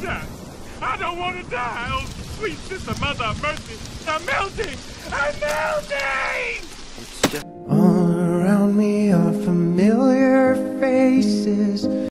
die. I don't want to die. Oh, sweet sister, mother of mercy. I'm melting. I'm melting!